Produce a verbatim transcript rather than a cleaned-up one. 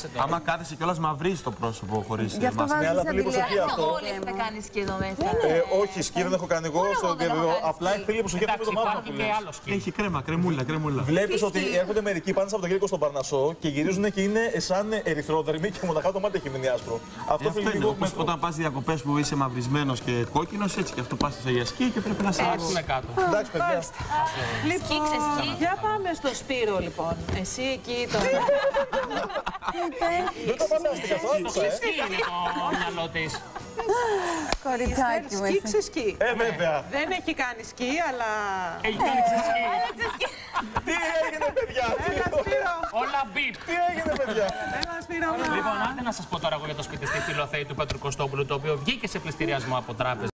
το. Άμα κάθεσαι κιόλας μαυρίζει το πρόσωπο χωρίς Γι' αυτό μάσκα. βάζεις αλλά Φίλιππος, αντιλιακό. όχι αυτό. Όλοι έχετε κάνει σκι εδώ μέσα. Ε, όχι, σκι δεν έχω κάνει εγώ, Μόνο στο εγώ δεν έχω διαβεβαιώ. κάνει Απλά σκι. η Φίλιππος, έχει αυτό με Εντάξει, το μαύρο υπάρχει που και λες. άλλο σκι. Έχει κρέμα, κρεμούλα, κρεμούλα. Βλέπεις ότι έρχονται μερικοί πάνε από το Κύρκο στον Παρνασσό και γυρίζουν και είναι σαν ερυθρόδερμοι και μοναχά το μάτι έχει μείνει άσπρο. Αυτό Αυτό θέλει είναι. λίγο Όπως μέτρο. όταν πας διακοπές που είσαι μαυρισμένος και κόκκινος, έτσι και αυτό πας για σκι και πρέπει να σε Άρχουμε κάτω. Εντάξει, παιδιά. Σκι, ξεσκι. Για πάμε στο Σπύρο, λοιπόν. Εσύ εκεί τώρα. Δεν το φαντάστηκα αυτό, άκουσα, ε. Τι είναι το μυαλό της. Κοριτσάκι μου. Σκι, εσύ. ξεσκι. Ε, βέβαια. Δεν έχει κάνει σκι, αλλά. Έχει κάνει ξεσκι. Τι έγινε, παιδιά. τι- Έλα, Σπύρο. Όλα μπιπ. Τι έγινε, παιδιά. Έλα, Σπύρο. Λοιπόν, άντε να σας πω τώρα εγώ για το σπίτι στη Φιλοθέη του Πέτρου Κωστόπουλου, το οποίο βγήκε σε πληστηριασμό από τράπεζα.